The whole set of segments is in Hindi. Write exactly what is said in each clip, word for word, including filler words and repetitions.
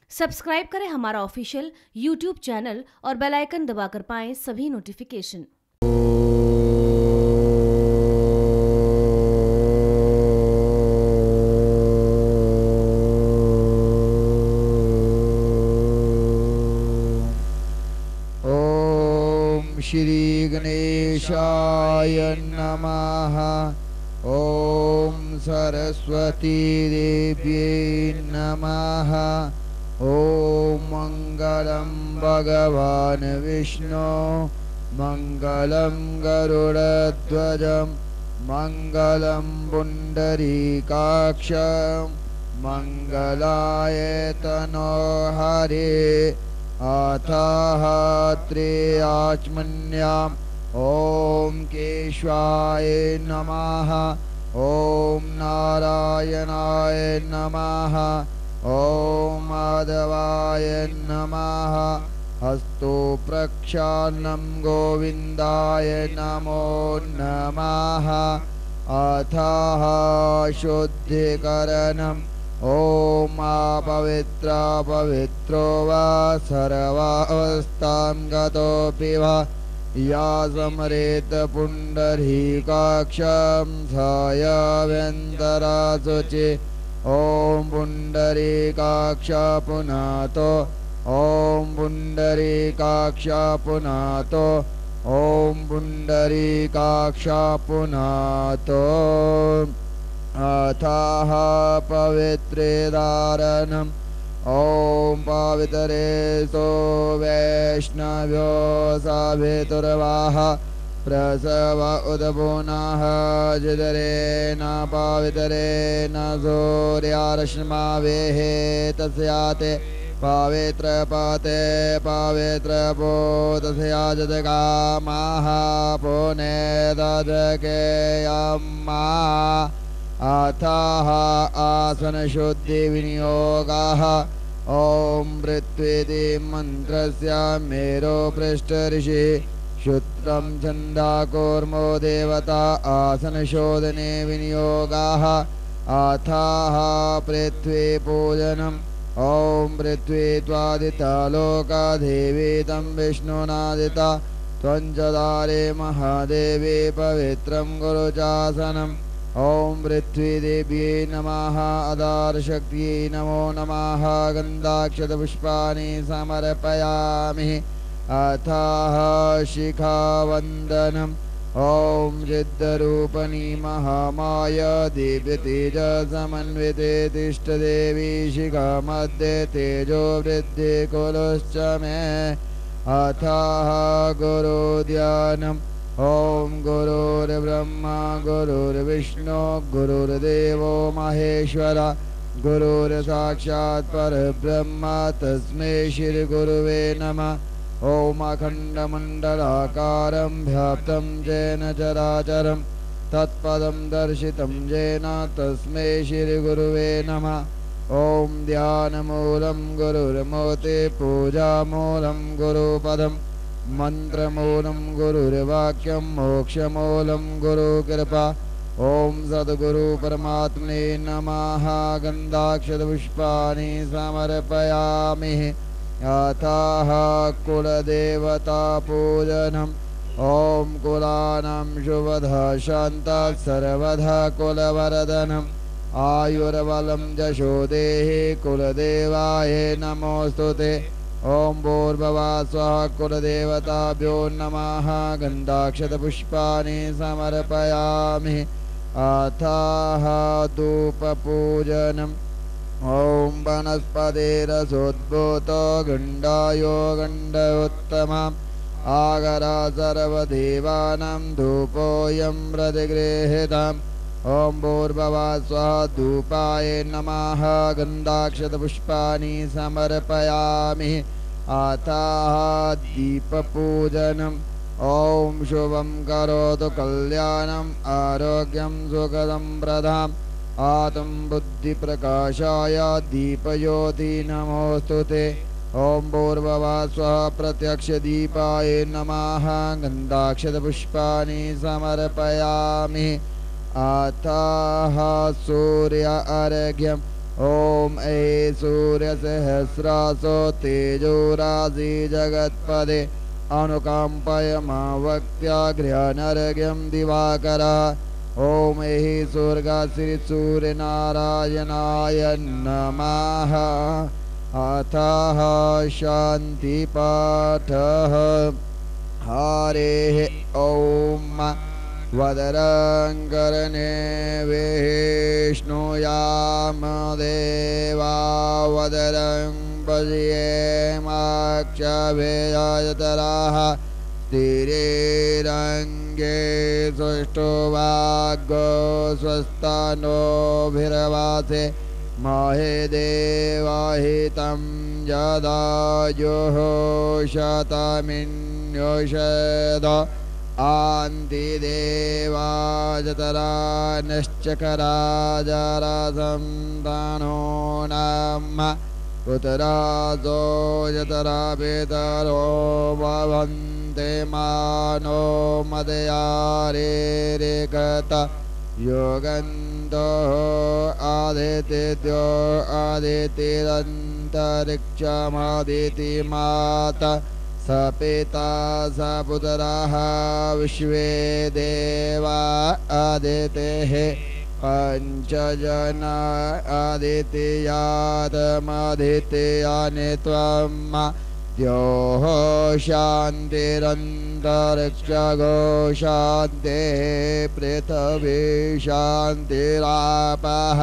सब्सक्राइब करें हमारा ऑफिशियल यूट्यूब चैनल और बेल आइकन दबाकर पाएं सभी नोटिफिकेशन। ओम श्री गणेशाय नमः। ओम सरस्वती देव्यै नमः। ओम मंगलम भगवान विष्णु मंगलम गरुड़ध्वजम मंगलम पुंडरीकाक्ष मंगलाय तनोहरे अथः त्र्यंबकम् ओम केशवाय नमः। ओम नारायणाय नमः। ओम माधवाय नमः। हस्तो प्रक्षालनं गोविंदाय नमो नमः। अथः शुद्धिकरणम् ओम अपवित्र पवित्रो वा सर्वावस्थां गतोऽपि वा या स्मरेत पुण्डरीकाक्षं सायवेन्तराशुचि। ओम पुण्डरीकाक्ष पुनातो ओम पुण्डरीकाक्ष पुनातो ओम पुण्डरीकाक्ष पुनातो। अथः पवित्रे धारणम् ओम पवित्रेषु वैष्णव्यो सावितुर्वाह प्रसव उदपुनः जिदरेण पवित्रेण सूर्यारश्मावेः तस्याते पवित्रपते पवित्रपोतस्याजदगामाः पुनेदजकेयम्मा। अथः आसनशुद्धिविनियोगः ओम पृथ्वीति मन्त्रस्य मेरो पृष्ठऋषि श्रुत्रं छन्दाकूर्मो देवता आसनशोधने विनियोगः। अथः पृथ्वीपूजनम् ओम पृथ्वी त्वादिता लोका देवी तं विष्णुनादिता त्वञ्चदारे महादेवी पवित्रं गुरुचासनम् ओम पृथ्वी देव्यै नमः। आधारशक्त्यै नमो नमः। गन्धाक्षतपुष्पाणि समर्पयामि। अथः शिखावन्दनम् ओम सिद्धरूपिणी महामाया दिव्यतेजसमन्विते तिष्ठदेवी शिखा मध्ये तेजो वृद्धि कुरुश्च मे। अथः गुरुध्यानम् ओम गुरुर्ब्रह्मा गुरुर्विष्णु गुरुर्देवो महेश्वर गुरुर्साक्षात् परब्रह्म तस्मै श्री गुरुवे नमः। ओम अखण्डमण्डलाकारं व्याप्तं येन चराचरं तत्पदं दर्शितं येन तस्मै श्री गुरुवे नमः। ओम ध्यानमूलं गुरुर्मूर्ति पूजामूलं गुरुपदम् मंत्रमूलं गुरुर्वाक्यं मोक्षमूलं गुरुकृपा। ओम सद्गुरु परमात्मने नमः। गन्धाक्षतपुष्पाणि समर्पयामि। अथः कुलदेवता पूजनम् ओम कुलानां शुभदा शान्ता सर्वदा कुलवर्धनम् आयुर्बलं यशो देहि कुलदेवाय नमोस्तुते। ओम भूर्भुवः स्वः कुलदेवताभ्यो नमः। गन्धाक्षतपुष्पाणि समर्पयामि। अथः धूपपूजनम् ओम वनस्पतिरसोद्भूतो गण्डायो गण्डोत्तमम् आगरा सर्वदेवानां धूपोऽयं प्रतिगृहीतम्। ओम भूर्भुवः स्वः धूपाय नमः। गन्धाक्षतपुष्पाणि समर्पयामि। अथः दीपपूजनम् ओम शुभं करोतु कल्याणम् आरोग्यं सुखदं प्रदाम् आत्म बुद्धि प्रकाशाय दीपज्योति नमोस्तुते। ओम भूर्भुवः स्वः प्रत्यक्ष दीपाय नमः। गन्धाक्षतपुष्पाणि समर्पयामि। अथः सूर्य अर्घ्यम् ॐ ऐ सूर्यसहस्रासो तेजोराशि जगत्पदे अनुकम्पय मावक्त्यागृहनर्घ्यं दिवाकर। ॐ ऐ सूर्यनारायणाय नमः। अथः शान्तिपाठः। हरेः ॐ वदरङ्करणे विष्णुयाम देवा वदरं पश्येमाक्षभिर्यजतराः स्थिरैरङ्गे सुष्ठुवाग्गो स्वस्तानोभिर्वासे महे देवाहितं यदायुः शतमिन्योषध आन्ति देवा जतरा निश्चकराजरसं तनो नम पुत्राजो जतरा पितरो भवन्ते मानो मदयारेरेकत योगन्तो आदित्यो आदितिरन्तरिक्षमादिति माता स पिता स पुत्रः विश्वे देवा आदितेः पञ्चजना आदित्यात्मदित्यानि त्वं द्योः शान्तिरन्तरिक्षगो शान्तिः पृथिवी शान्तिरापः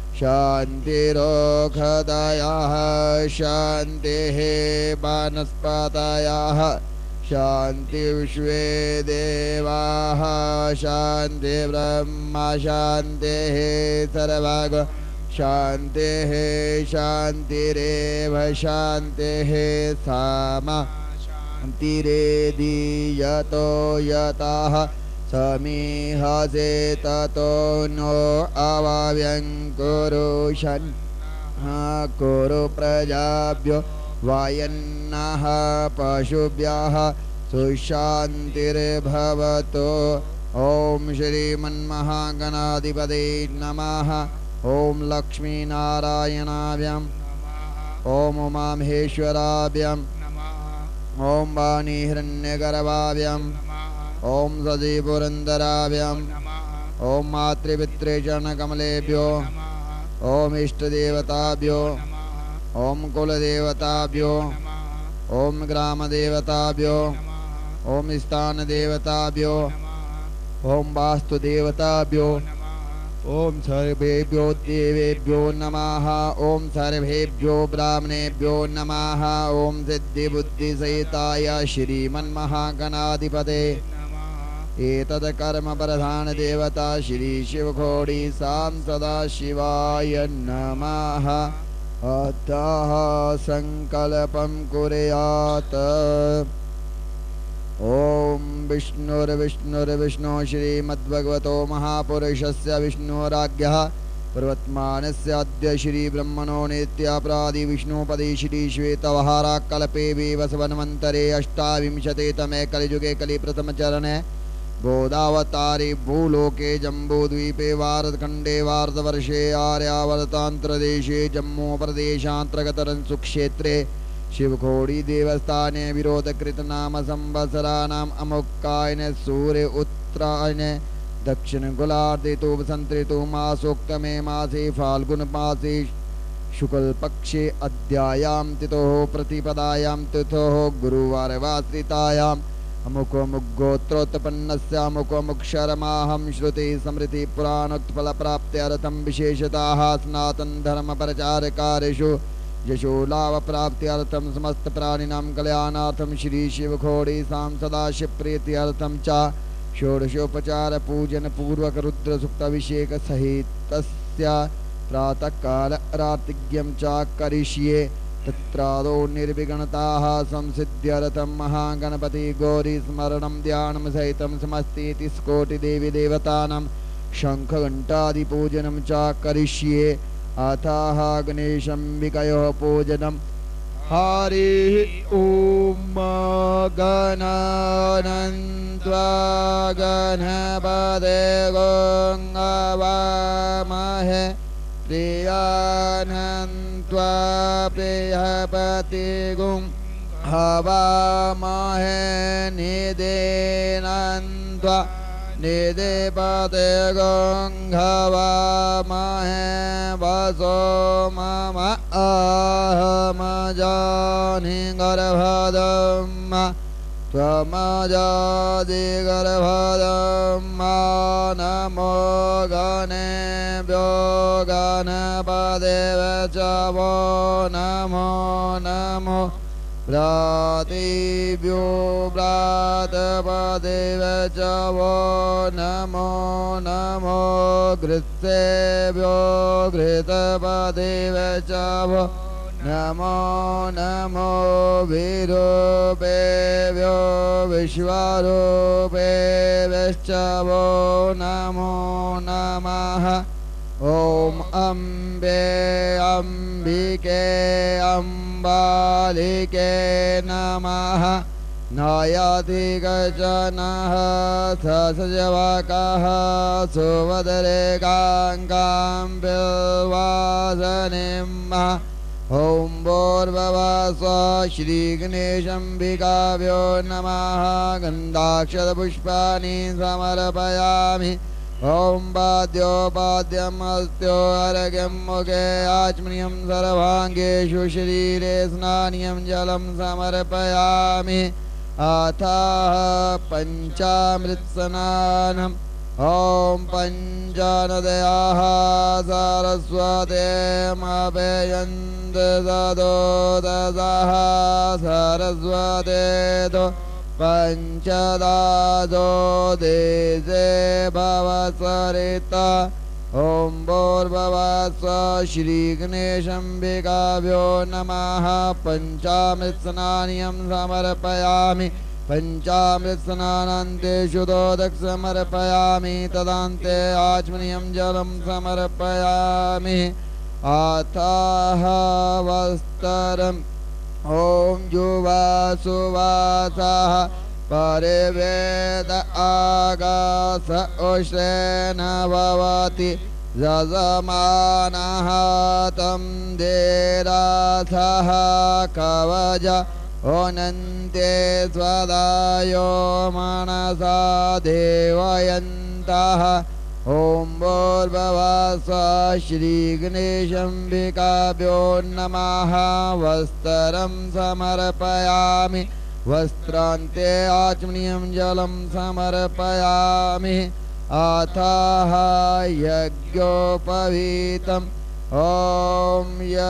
शान्तिरोषधयः शान्तिः वनस्पतयः शान्ति विश्वे देवाः शान्ति ब्रह्म शान्तिः सर्वगो शान्तिः शान्तिरेव शान्तिः सामा शान्तिरेधि यतो यतः समीहसे ततो नो अवाव्यं कुरु शन् कुरु प्रजाभ्यो वायन्नः पशुभ्यः सुशान्तिर्भवतु। ॐ श्रीमन्महागणाधिपते नमः। ॐ लक्ष्मीनारायणाभ्यं ॐ उमामहेश्वराभ्यं ॐ वाणीहिरण्यगर्भाभ्यं ॐ सजीपुरन्दराभ्यं ॐ मातृपितृचरणकमलेभ्यो ॐ इष्टदेवताभ्यो ॐ कुलदेवताभ्यो ॐ ग्रामदेवताभ्यो ॐ स्थानदेवताभ्यो ॐ वास्तुदेवताभ्यो ॐ सर्वेभ्यो देवेभ्यो नमः। ॐ सर्वेभ्यो ब्राह्मणेभ्यो नमः। ॐ सिद्धिबुद्धिसहिताय श्रीमन्महागणाधिपते एतत् कर्मप्रधान देवता श्री शिवखोडी सां सदाशिवाय नमः। अतः संकल्पं कुर्यात्। ॐ विष्णुर्विष्णुर्विष्णु श्रीमद्भगवतो महापुरुषस्य विष्णुराज्ञः प्रवर्तमानस्य अद्य श्रीब्रह्मणो नित्यापराधि विष्णुपदे श्रीश्वेतवहाराकल्पे विवस्वन्वन्तरे अष्टाविंशति तमे कलियुगे कलिप्रथमचरणे गोदावतारे भूलोके जम्बूद्वीपे भारतखण्डे भारतवर्षे आर्यावर्तान्त्रदेशे जम्मूप्रदेशान्तर्गतरंसुक्षेत्रे शिवखोडी देवस्थाने विरोधकृत नाम संवत्सराणाम् अमुक्कायन सूर्य उत्तरायण दक्षिण गोलार्धे तो वसंत ऋतु मासोक्तमे मासे फाल्गुन मासे शुक्ल पक्षे अद्यायां तिथोः प्रतिपदायां तिथोः गुरुवारवासरितायाम् अमुकोमुगोत्रोत्पन्नस्य अमुकोमुक्षरमाहं श्रुति स्मृति पुराणोत्पलप्राप्त्यर्थं विशेषतः सनातन धर्म प्रचारकार्येषु यशो लाभ प्राप्त्यर्थं समस्त प्राणिनां कल्याणार्थं श्री शिवखोडी सां सदाशिव प्रीत्यर्थं च षोडशोपचार पूजन पूर्वक रुद्र सुक्ताभिषेक सहितस्य प्रातः काल रात्रिज्ञं च करिष्ये। तत्रादौ निर्विघ्नताः संसिद्ध्यर्थं महागणपति गौरी स्मरणं ध्यानं सहितं समस्तीति कोटि देवी देवतानां शंख घंटादि पूजनं च करिष्ये। अतः गणेशम्बिकयोः पूजनम्। हरिः ॐ गणानन्त्वा गणपते गं हवामहे प्रियान्हन्त्वा प्रियपतिगुं हवामहे निदेनन्त्वा निधिपतिगुं हवामहे वसो मम अहमजानि गर्भदम् त्वमजादि गर्भदम् नमो गणेभ्यो गणपतिवे च वो नमो नमो प्रातिभ्यो प्रातपतिवे च वो नमो नमो घृत्सेभ्यो घृतपतिवे च वो नमो नमो विरूपेभ्यो विश्वरूपेभ्यश्च वो नमो नमः ॐ अम्बे अम्बिके अम्बालिके नमः नयति गजनः ससजवकः सुवदरे काङ्कां बिल्वासनिम् ॐ भूर्भुवस्सुवः श्रीगणेशाम्बिकाभ्यो नमः गन्धाक्षतपुष्पाणि समर्पयामि ॐ पाद्योपाद्यमस्त्यो अर्घ्यं मुखे आचमनीयं सर्वाङ्गेषु शरीरे स्नानीयं जलं समर्पयामि अथः पञ्चामृतस्नानम् ॐ पञ्चनद्याः सरस्वतीमभयन्त सदोदसः सरस्वतीतो पञ्चदादो देशे भवसरिता ॐ भूर्भुवस्सुवः श्रीगणेशाम्बिकाभ्यो नमः पञ्चामृतस्नानीयं समर्पयामि पञ्चामृतस्नानान्ते शुद्धोदकं समर्पयामि तदान्ते आचमनीयं जलं समर्पयामि अथः वस्त्रम् ॐ जुवासुवासः परिवेद आकाश उष्णेन भवति यजमानः तं देरासः कवच ओनन्ते स्वदायो मनसा देवयन्तः ॐ भूर्भुवस्सुवः श्रीगणेशाम्बिकाभ्यो नमः वस्त्रं समर्पयामि वस्त्रान्ते आचमनीयं जलं समर्पयामि अथः यज्ञोपवीतम् ॐ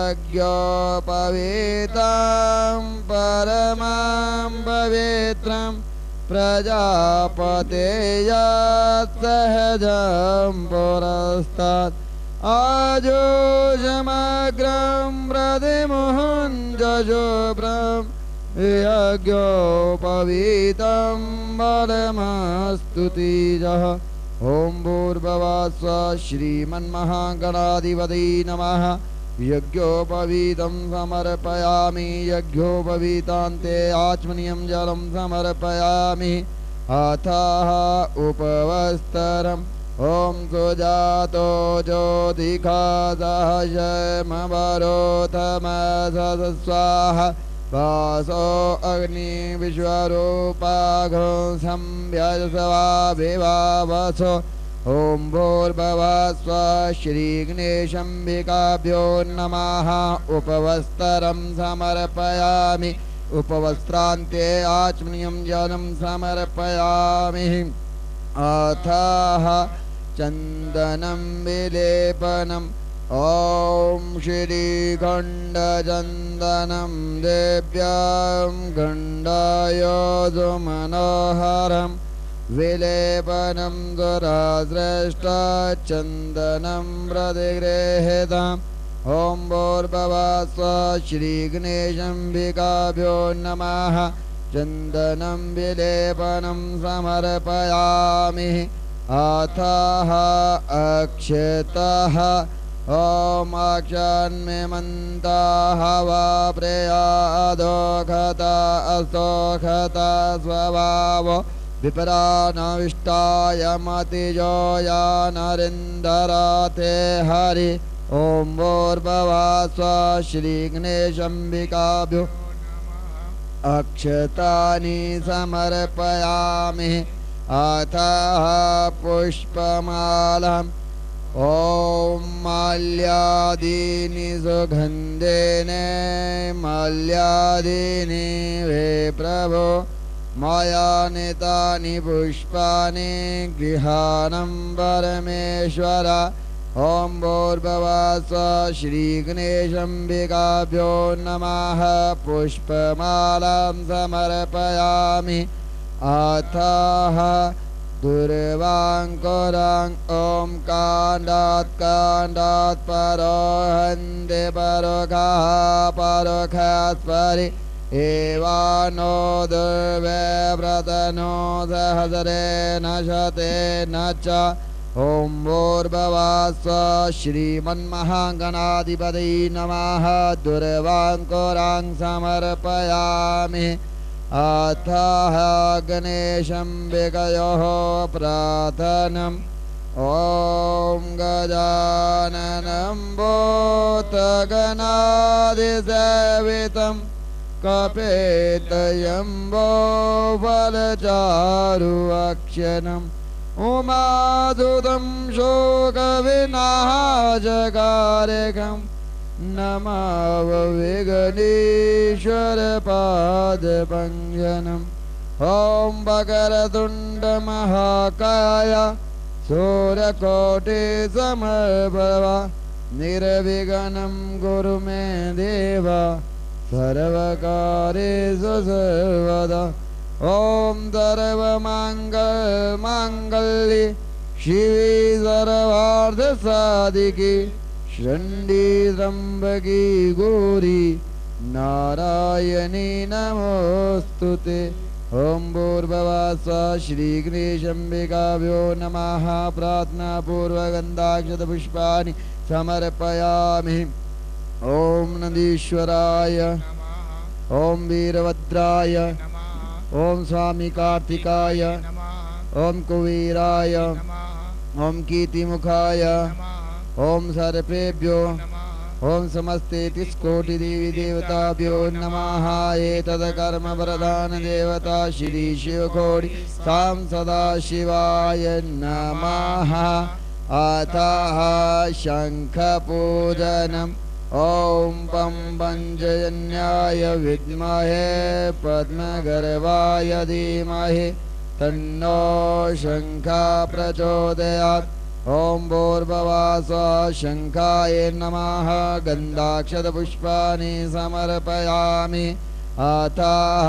यज्ञोपवीतं परमं पवित्रं प्रजापतेयात् सहजं पुरस्तात् आजोषमग्रं प्रतिमुहुं जशुभ्रं यज्ञोपवीतं बलमस्तु तेजः ॐ भूर्भुवस्सुवः श्रीमन्महागणाधिपतये नमः यज्ञोपवीतं समर्पयामि यज्ञोपवीतान्ते आचमनीयं जलं समर्पयामि अथः उपवस्त्रम् ॐ सुजातो ज्योतिखासहस्रमवरोधमसः स्वाहा वासो अग्नि विश्वरूपाघो संव्यजसवाभिवावसो ॐ भूर्भुवस्सुवः श्रीगणेशाम्बिकाभ्यो नमः उपवस्त्रं समर्पयामि उपवस्त्रान्ते आचमनीयं जलं समर्पयामि अथः चन्दनं विलेपनम् ॐ श्रीगण्डचन्दनं देव्यां गण्डायोधुमनोहरं विलेपनं सुरश्रेष्ठचन्दनं प्रतिगृहीतम् ॐ भूर्भुवस्सुवः श्रीगणेशाम्बिकाभ्यो नमः चन्दनं विलेपनं समर्पयामि अथः अक्षतः ॐ अक्षन्मिमन्ताः वा प्रेयादोखता अस्तोखता स्वभावो विपरानविष्टाय मतिजो या नरेन्दरा ते हरि ॐ भूर्भुवः श्रीगणेशाम्बिकाभ्यो अक्षतानि समर्पयामि अतः पुष्पमालाम् ॐ माल्यादीनि सुगन्धेन माल्यादीनि वे प्रभो मया नीतानि पुष्पाणि गृहाणं परमेश्वर ॐ भूर्भुवः श्रीगणेशाम्बिकाभ्यो नमः पुष्पमालां समर्पयामि अतः दुर्वाङ्कुरां ॐ काण्डात् काण्डात् परोहन्ते परोखः परोखस्परि एवानो दुर्व्यव्रतनो सहस्रेण शतेन च ॐ भूर्भुवः श्रीमन्महागणाधिपतये नमः दुर्वाङ्कुरां समर्पयामि अतः गणेशाम्बिकयोः प्रार्थनम् ॐ गजाननं भूतगणाधिसेवितं कपेतयम्बो फलचारुभक्षणम् उमाधुतं शोकविनाशकारकम् नमाव विघ्नेश्वरपादपञ्जनम् ॐ वक्रतुण्डमहाकाय सूर्यकोटिसमप्रभ निर्विघ्नं कुरु मे देव सर्वकार्येषु सर्वदा ॐ सर्वमङ्गलमाङ्गल्ये शिवे सर्वार्थसाधिके शरण्ये त्र्यम्बके गौरी नारायणी नमोऽस्तुते ॐ भूर्भुवः श्रीगणेशाम्बिकाभ्यो नमः प्रार्थनापूर्वकगन्धाक्षतपुष्पाणि समर्पयामि ॐ नन्दीश्वराय ॐ वीरभद्राय ॐ स्वामी कार्तिकाय ॐ कुबेराय ॐ कीर्तिमुखाय ॐ सर्पेभ्यो ॐ समस्ते तिष्कोटिदेवी देवताभ्यो नमः एतत्कर्मप्रधानदेवता श्री शिवकोटि सां सदाशिवाय नमः अतः शङ्खपूजनम् ॐ पं पञ्चजन्याय विद्महे पद्मगर्भाय धीमहि तन्नो शङ्खः प्रचोदयात् ॐ भूर्भुवः शङ्खाय नमः गन्धाक्षतपुष्पाणि समर्पयामि अतः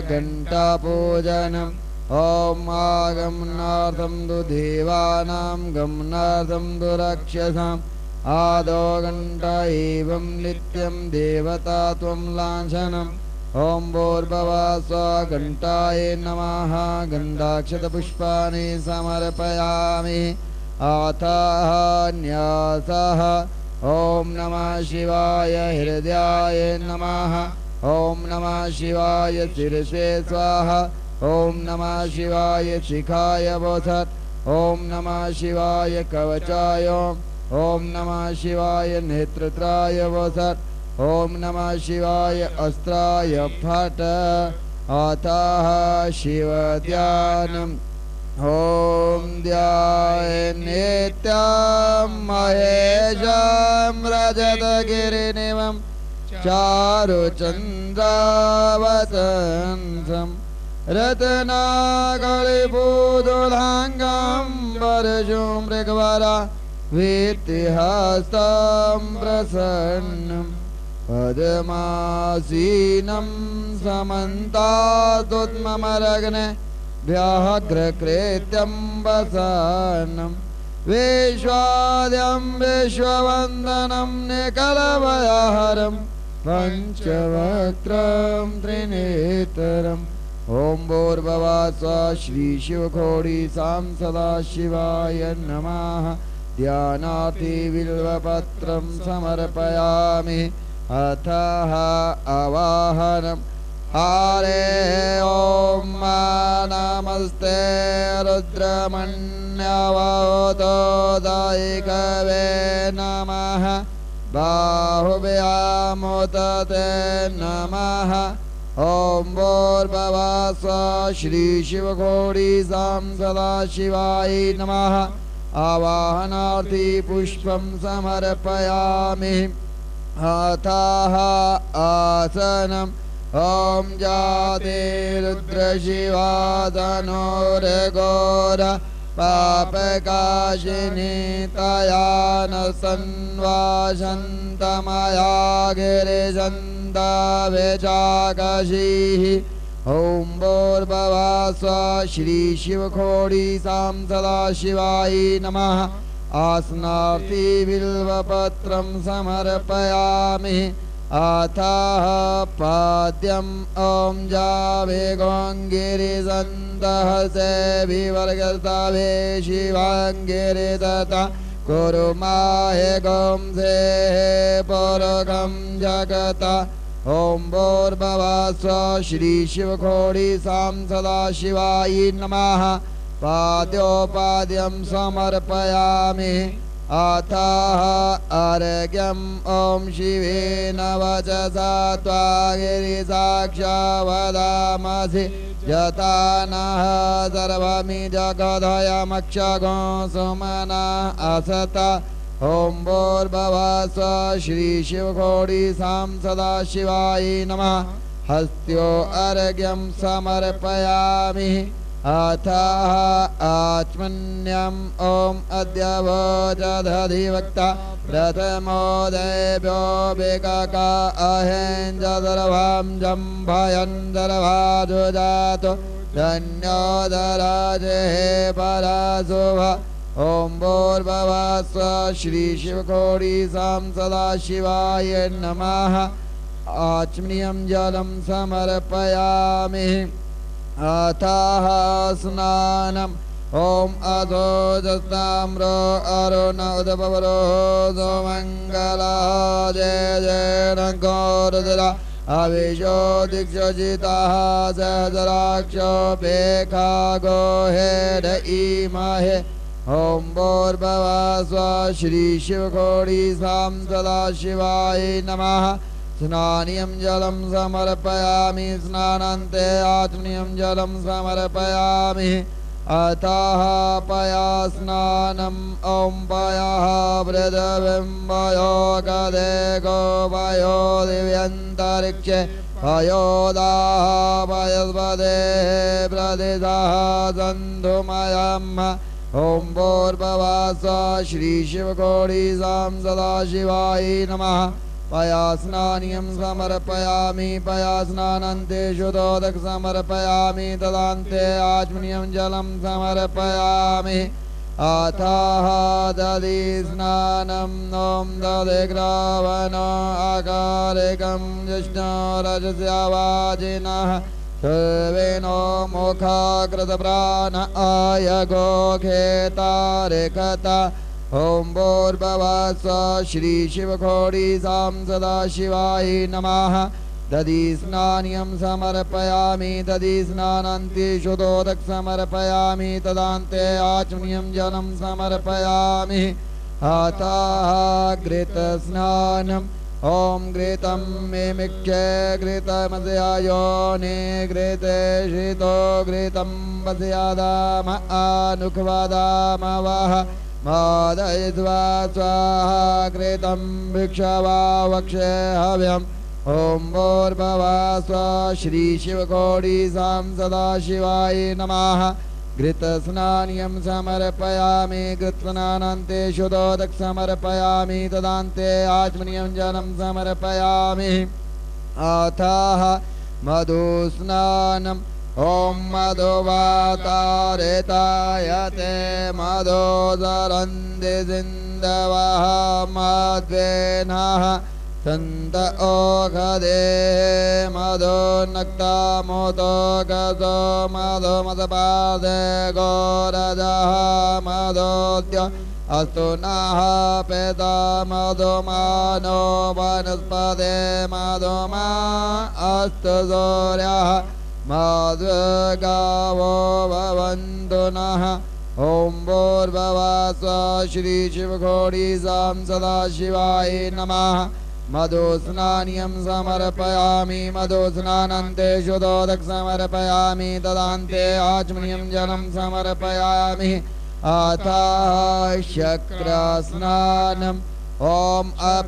घण्टापूजनम् ॐ आगमनार्थं तु देवानां गमनार्थं तु रक्षसाम् आदौ घण्टा एवं नित्यं देवता त्वं लाञ्छनम् ॐ भूर्भुवः घण्टाय नमः गन्धाक्षतपुष्पाणि समर्पयामि अतः न्यासः ॐ नमः शिवाय हृदयाय नमः ॐ नमः शिवाय शिरसे स्वाहा ॐ नमः शिवाय शिखाय वसत् ॐ नमः शिवाय कवचाय ॐ नमः शिवाय नेत्रत्राय वसत् ॐ नमः शिवाय अस्त्राय फट अतः शिवध्यानम् ॐ ध्यायेन्नित्यं महेशं रजतगिरिनिवं चारुचन्द्रावतंसं रत्नाकलिपूतुलाङ्गं परशुमृगवरा वीतिहस्तं प्रसन्नं पद्मासीनं समन्तादुत्ममरग्ने व्याघ्रकृत्यं वसानं विश्वाद्यं विश्ववन्दनं निकलभयहरं पञ्चवक्त्रं त्रिनेत्रम् ॐ भूर्भुवः श्रीशिवकोटि सां सदाशिवाय नमः ध्यानार्थी बिल्वपत्रं समर्पयामि अतः आवाहनम् हरे ॐ नमस्ते रुद्रमन्यवतो दायिकवे नमः। बाहुव्यामोत ते नमः। ॐ भूर्भुवः स्वः श्रीशिवघोरी सां सदाशिवाय नमः। आवाहनार्थी पुष्पं समर्पयामि। अथः आसनम्। ॐ जाते रुद्रशिवा तनोर्घोर पापकाशिनी तया न सन्वासन्तमया गिरिजन्तावेचाकशीः। ॐ भूर्भुवः स्वः श्रीशिवघोरी सां सदाशिवाय नमः। आसनार्थी बिल्वपत्रं समर्पयामि। अथः पाद्यम्। ॐ जावेगोङ्गिरिसन्तः सेविवर्गस्तवे शिवाङ्गिरिदत्ता कुरुमाहे गोंसेः पुरुगं जगता। ॐ भूर्भुवः स्वः श्रीशिवघोरी सां सदाशिवाय नमः। पाद्योपाद्यं समर्पयामि। अथः अर्घ्यम्। ॐ शिवेन वचसा त्वा गिरिसाक्षा वदामसि यथा नः सर्वमि जगदयमक्षगो सुमना असता। ॐ भूर्भुवः स्वः श्रीशिवघोरी सां सदाशिवाय नमः। हस्त्यो अर्घ्यं समर्पयामि। अथः आत्मन्यम्। ॐ अद्य वोचदधिवक्ता प्रथमो देव्यो विकका अहेञ्जदर्भां जम्भयन्दर्भाजुजातो धन्योदराजेः पराशुभ। ॐ भूर्भुवः स्वः श्रीशिवघोरी सां सदाशिवाय नमः। आचमनीयं जलं समर्पयामि। अथः स्नानम्। ॐ अधो जस्ताम्रो अरुण उदपवरो सुमङ्गलः जय जय नगोरुद्रा अविशो दिक्षजितः सहस्राक्षो पेखा गोहेड इमहे। ॐ भूर्भुवः स्वः श्रीशिवघोरी सां सदाशिवाय नमः। स्नानीयं जलं समर्पयामि। स्नानान्ते आचमनीयं जलं समर्पयामि। अतः पयास्नानम्। ॐ पयः वृद्धबिम्बयो गदे गोपयो दिव्यन्तरिक्षे पयोदाः पयस्पदेः प्रदिशः सन्धुमयम्। ॐ भूर्भुवः स्वः श्रीशिवघोरी सां सदाशिवाय नमः। पयास्नानीयं समर्पयामि। पयास्नानान्ते शुद्धोदक समर्पयामि। तदान्ते आचमनीयं जलं समर्पयामि। अथः दधिस्नानम्। ॐ दधिग्रावणो अकारिकं जिष्णो रजस्यावाजिनः सर्वेणो मुखाकृतप्राण आयगोखेतारिकता। ॐ भूर्भुवः स्वः श्रीशिवघोरी सां सदाशिवाय नमः। दधिस्नानीयं समर्पयामि। दधिस्नानान्ते शुद्धोदक समर्पयामि। तदान्ते आचमनीयं जलं समर्पयामि। अतः घृतस्नानम्। ॐ घृतं मिमिक्षे घृतमस्यायोने घृते शीतो घृतं वस्यादाम अनुक्वदामवः मादयित्वा स्वाहा घृतं भिक्षवा वक्षे हव्यम्। ॐ भूर्भुवः स्वः श्रीशिवघोरी सां सदाशिवाय नमः। घृतस्नानीयं समर्पयामि। घृतस्नानान्ते शुद्धोदक समर्पयामि। तदान्ते आचमनीयं जलं समर्पयामि। अथः मधुस्नानम्। ॐ मधुवातारितायते मधोदरन्ति सिन्धवः मध्वेनः सन्त ओषधे मधुनक्ता मोदकसो मधुमदपादे गोरजः मधोद्य अस्तु नः पेता मधुमानो वनस्पते मधुमा अस्तु सूर्यः मधुगावो भवन्तु नः। ॐ भूर्भुवः श्रीशिवघोडीसां सदाशिवाय नमः मधुस्नानियं समर्पयामि मधुस्नानान्ते शुद्धोदक समर्पयामि तदान्ते आचमनीयं जलं समर्पयामि अतः शक्रस्नानम् ॐ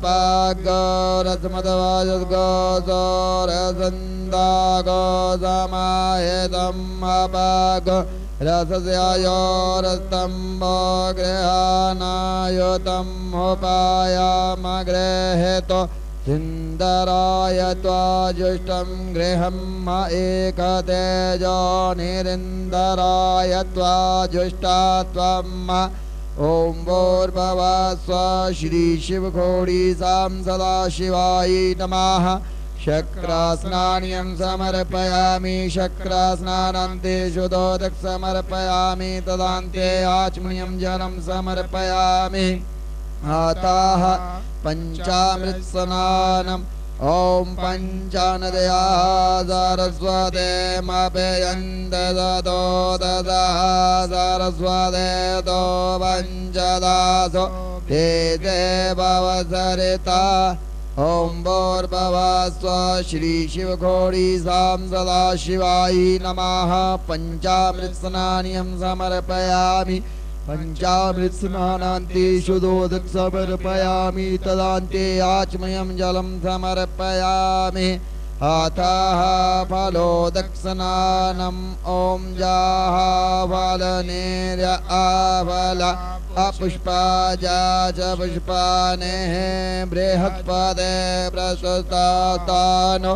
अपगोरसमदवाजगोसोरसन्दागोसमाहितम् अपग रसस्यायोरस्तम्भो गृहाणायुतम् उपायामगृहीतो सुन्दराय त्वाजुष्टं गृहम् एकतेजो निरिन्दराय त्वाजुष्टा त्वम् ॐ भूर्भुवः श्रीशिवघोडीसां सदाशिवाय नमः शक्रस्नानियं समर्पयामि शक्रस्नानान्ते शुद्धोदक समर्पयामि तदान्ते आचमनीयं जलं समर्पयामि अतः पञ्चामृतस्नानम् ॐ पञ्चानदया सरस्वते मपेयन्त ददो ददः सरस्वते तो पञ्चदासो ते देववसरिता ॐ भूर्भुवः श्रीशिवघोडीसां सदाशिवाय नमः पञ्चामृतस्नानियं समर्पयामि पञ्चामृतस्नानान्ते शुद्धोदक समर्पयामि तदान्ते आचमनीयं जलं समर्पयामि अतः फलोदकस्नानम् ॐ जाहफलनिर्य अफल अपुष्पाजा च पुष्पानेः बृहत्पदे प्रसुतानो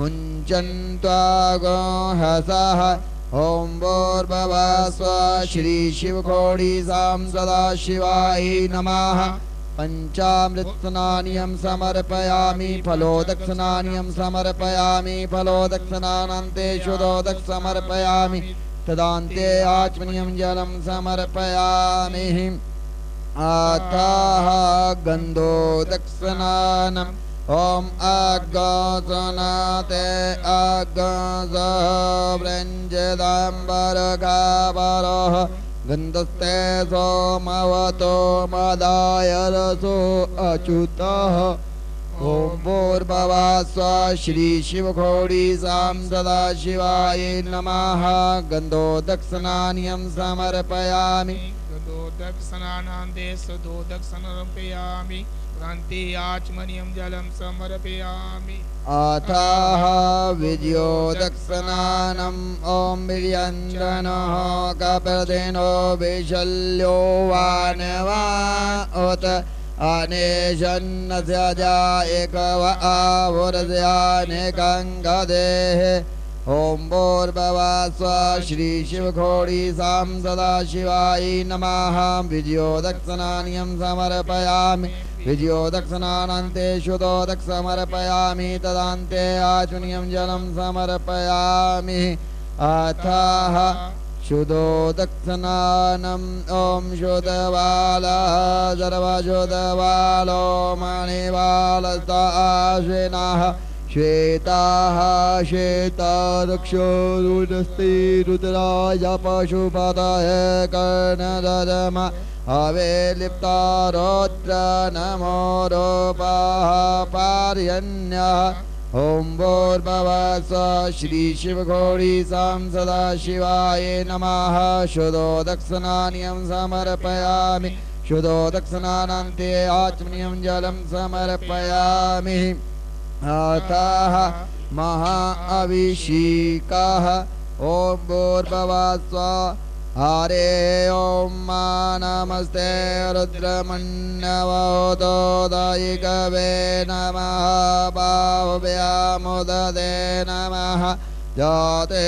मुञ्चन्त्वागोहसः ॐ भूर्भुवः श्रीशिवघोडीसां सदाशिवाय नमः पञ्चामृतस्नानियं समर्पयामि फलोदकस्नानियं समर्पयामि फलोदकस्नानान्ते शुद्धोदक समर्पयामि तदान्ते आचमनीयं जलं समर्पयामि अतः गन्धोदकस्नानम् ॐ अग्गोसनाते अग्गोसव्रञ्जदाम्बरगावरोः गन्धस्ते सोमवतो मदाय रसो अच्युतः ॐ भूर्भुवः श्रीशिवघोडीसां सदाशिवाय नमः गन्धोदकस्नानियं समर्पयामि गन्धोदकस्नानान्ते शुद्धोदक समर्पयामि तदान्ते आचमनीयं जलं समर्पयामि अतः विजयोदकस्नानम् ॐ वीर्यञ्जनः कपर्दिनो विशल्यो वानवा उत अनेशन्नस्य जा एकव आहुरस्यानेकं गदेः ॐ भूर्भुवः श्रीशिवघोडीसां सदाशिवाय नमः विजयोदकस्नानियं समर्पयामि विजयोदकस्नानान्ते शुद्धोदक समर्पयामि तदान्ते आचमनीयं जलं समर्पयामि अतः शुद्धोदकस्नानम् ॐ शुद्धबालः सर्वशुद्धबालो मणिबालस्ताश्विनः श्वेताः श्वेतारक्षोरुदस्ते रुद्राय पशुपतये कर्णदर्म अवेलिप्ता रौद्र नमो रूपः पार्यन्यः ॐ भूर्भुवः श्रीशिवघोडीसां सदाशिवाय नमः शुद्धोदकस्नानियं समर्पयामि शुद्धोदकस्नानान्ते आचमनीयं जलं समर्पयामि अतः महाअभिषेकः ॐ भूर्भुवः हरे ॐ नमस्ते रुद्रमन्यवोदोदयिकवे नमः बाहुव्यामुददे नमः जाते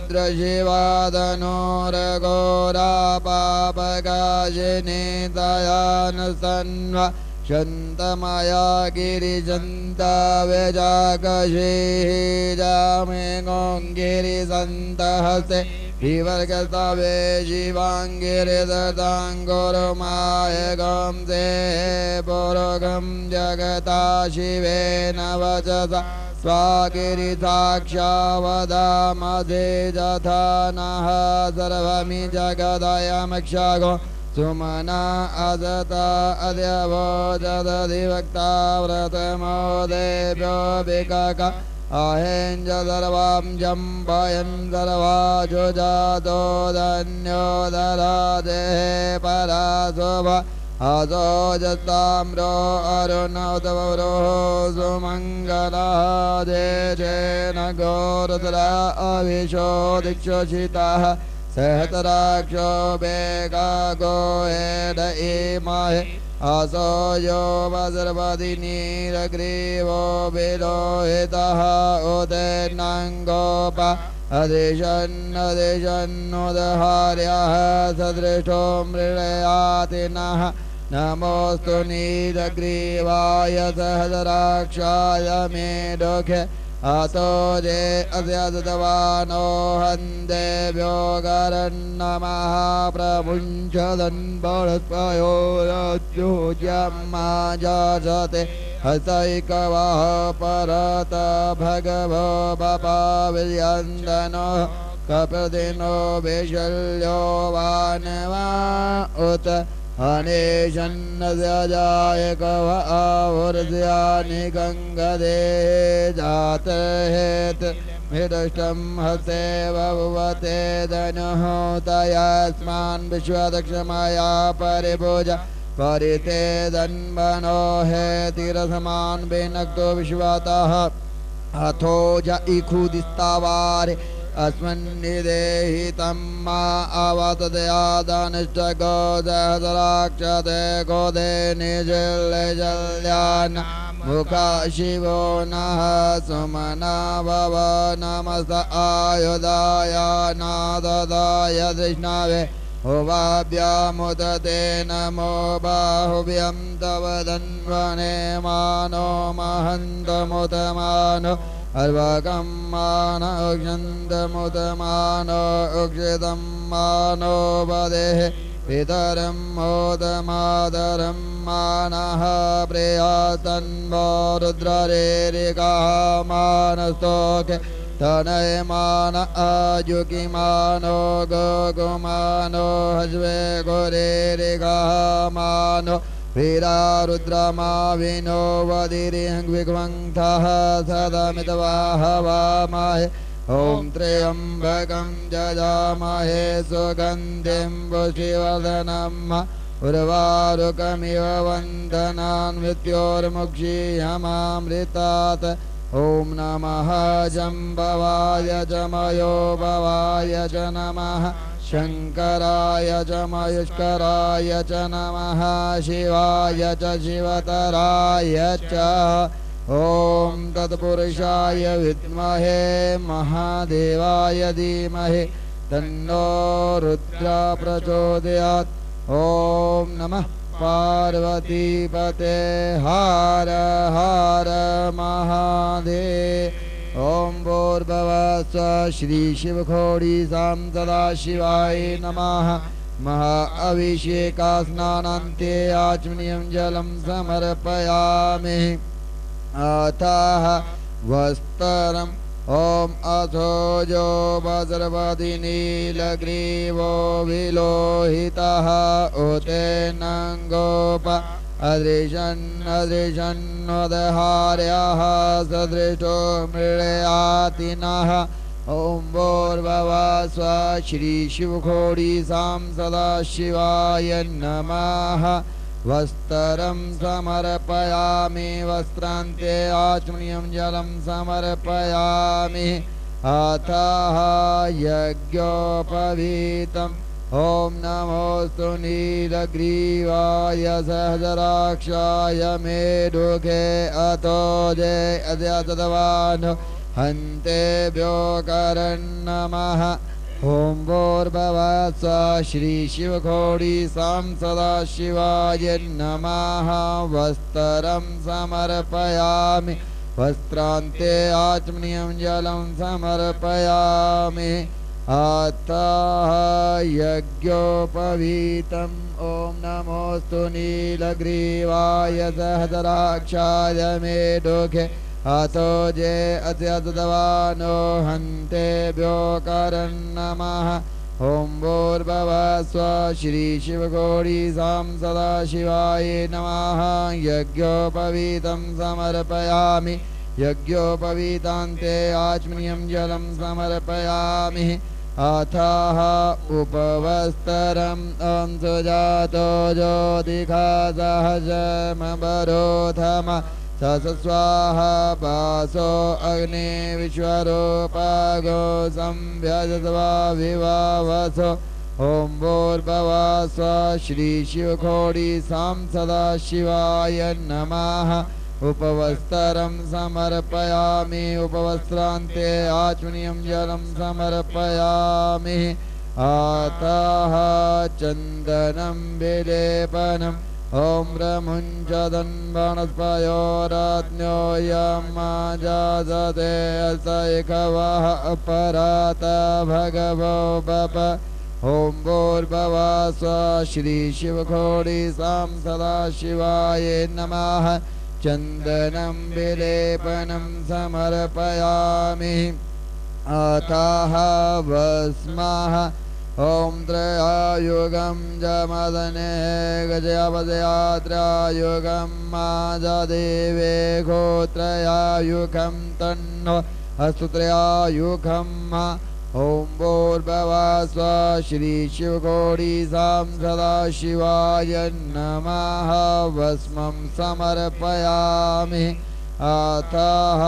रुद्रशिवादनोरघोरापापकाशिनी दयानसन्व शन्तमया गिरिजन्तवेजाकशीः जामे गोङ्गिरिसन्तहस्ते विवर्गस्तवे शिवाङ्गिरिदताङ्गुरुमाय गं से पुरुगं जगता शिवेन वचसा स्वागिरिसाक्षावदामधे यथा नः सर्वमि जगदयमक्षागो सुमना अजता अद्यवो जदधिवक्ता व्रतमो देव्यो विकाका अहेञ्ज सर्वां जम्बयन् सर्वाजो जातो धन्यो दरादेः पराशोभ अजो जताम्रो अरुणोदवरो सुमङ्गला देशेन गोरुद्रा अविशो दीक्षोषिताः सहतराक्षो बेगागो हेड इमहे असो यो वज्रपदिनीरग्रीवो विलोहितः उदेनाङ्गोप अदिशन्नदिशन्नुदहार्यः सदृष्टो मृळयाति नः नमोऽस्तु नीलग्रीवाय सहस्राक्षाय मे दुःखे अतो जे अद्यतवानो हन्देभ्यो गरन्नमः प्रमुञ्चदन् बलस्वयो रज्जोज्यम्मा जाजते हसैकवः परत भगवो बपाविल्यन्दनो कप्रदिनो विशल्यो वानवा उत अनेशन्नजायकव आवुर्ज्यानि गङ्गदे जातहेत् मिदष्टं हसेव भुवते धनुः तयस्मान् विश्वदक्षमया परिभुज परिते धन्वनो हेतिरसमान् विनक्तो विश्वतः अथो ज इखुदिस्तावारे अस्मन्निदेहि तम्मा अवतदयादानिष्ट गोदहसराक्षते गोदे निजल्यजल्यान् मुखा शिवो नः सुमना भव नमस्त आयुधाय नाददाय कृष्णावे उवाभ्यामुदते नमो बाहुभ्यं तव धन्वने मानो महन्तमुतमानो अर्वकं मान उक्षन्तमुतमानो उक्षितं मानो वदेः पितरं मोदमादरं मानः प्रियातन्वो रुद्ररेरिकाः मानस्तोके तनयमान आजुकिमानो गोकुमानो हस्वे गोरेरिकाः मानो वीरा रुद्रमा विनो वदिरिङ्विग्वङ्थः सदमितवाह वामहे ॐ त्र्यम्बकं जजामहे सुगन्धिं पुष्टिवर्धनम् उर्वारुकमिव वन्दनान् मृत्योर्मुक्षीयमामृतात् ॐ नमः जम्बवाय च मयोभवाय च नमः शङ्कराय च मयुष्कराय च नमः शिवाय च शिवतराय च ॐ तत्पुरुषाय विद्महे महादेवाय धीमहि तन्नो रुद्रः प्रचोदयात् ॐ नमः पार्वतीपते हर हर महादेव ॐ भूर्भुवः श्री शिवखोडी सां सदाशिवाय नमः महाअभिषेका स्नानान्ते आचमनीयं जलं समर्पयामि अतः वस्त्रम् ॐ अथो जो वज्रपदिनीलग्रीवो विलोहितः उतेनाङ्गोप अदृशन्नदृशन्नुदहार्यः सदृशो मृळयाति नः ॐ भूर्भुवः श्री शिवखोडी सां सदाशिवाय नमः वस्त्रं समर्पयामि वस्त्रान्ते आचमनीयं जलं समर्पयामि अतः यज्ञोपवीतम् ॐ नमोऽस्तु नीलग्रीवाय सहस्राक्षाय मे दुःखे अतो जे अद्यतवान् हन्तेभ्यो करन्नमः ॐ भूर्भुवः श्री शिवखोडी सां सदाशिवाय नमः वस्त्रं समर्पयामि वस्त्रान्ते आचमनीयं जलं समर्पयामि अतः यज्ञोपवीतम् ॐ नमोऽस्तु नीलग्रीवाय सहस्राक्षाय मे दुःखे अतो जे अत्यदवानो हन्तेभ्यो करन्नमः ॐ भूर्भुवः स्वः श्री शिवकोटि सां सदाशिवाय नमः यज्ञोपवीतं समर्पयामि यज्ञोपवीतान्ते आचमनीयं जलं समर्पयामि अथः उपवस्त्रम् ॐ सुजातो ज्योतिखासहजमवरोधम सस्वाहा वासो अग्ने विश्वरूपागो संव्यजत्वा विवावसो ॐ भूर्भुवः स्वः श्री शिवकोटि सां सदाशिवाय नमः उपवस्त्रं समर्पयामि उपवस्त्रान्ते आचमनीयं जलं समर्पयामि अतः चन्दनं विलेपनम् ॐ प्रमुञ्चदन् वनस्पयोराज्ञो यमाजाते असैकवः अपरात भगवो बप ॐ भूर्भुवः स्वः श्री शिवकोटि सां सदाशिवाय नमः चन्दनं विलेपनं समर्पयामि अतः भस्मः ॐ त्रयायुगं जमदने गजपदयात्रायुगं माजादेवे गोत्रयायुगं तन्नो अस्तु त्रयायुगं ॐ भूर्भुवः स्वः श्री शिवकोटि सां सदाशिवाय नमः भस्मं समर्पयामि अतः